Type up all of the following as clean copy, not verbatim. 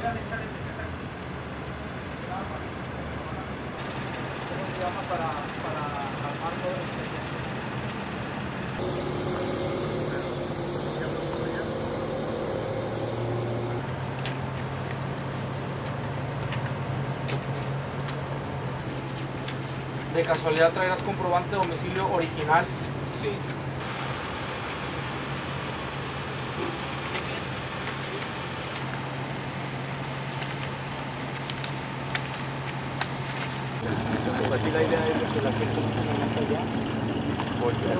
¿De casualidad traerás comprobante de domicilio original? Sí. Pues aquí la idea es que la gente no se me meta allá, porque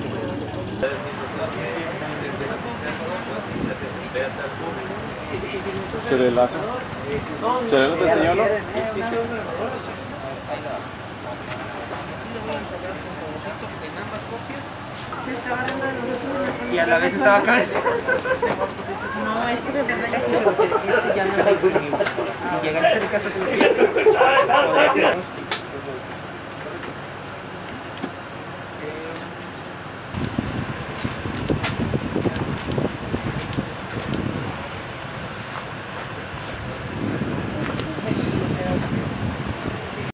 ¿se le enlaza? ¿Se le enseñó, no? Y a la vez estaba cabeza. No, es que de verdad ya se ya no hay. Si llegan a hacer caso,